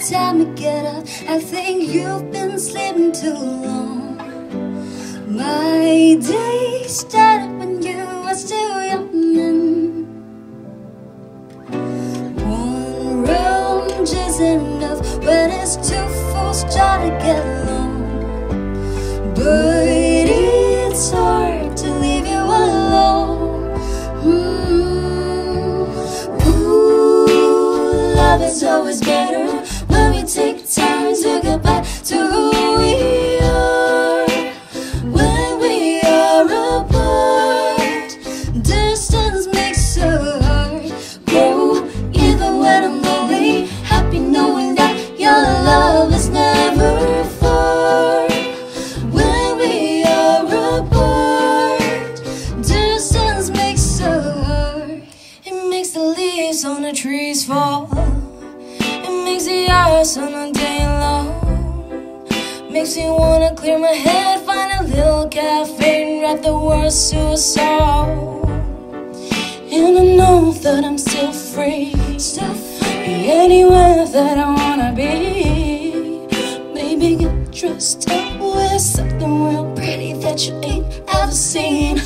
time to get up. I think you've been sleeping too long. My day started when you were still young. One room just enough when it's two full start to get long. But it's hard to leave you alone. Ooh, love is always better when we take time to get back to who we are. When we are apart, distance makes our heart grow. Even when I'm lonely, happy knowing that your love is never far. When we are apart, distance makes our heart. It makes the leaves on the trees fall. It makes the ice on a day long. Makes me wanna clear my head, find a little cafe and write the words to a song. And I know that I'm still free, be anywhere that I wanna be. Maybe get dressed up with something real pretty that you ain't ever seen.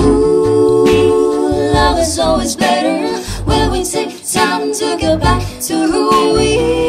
Ooh, love is always better when we take time to get back to who we are.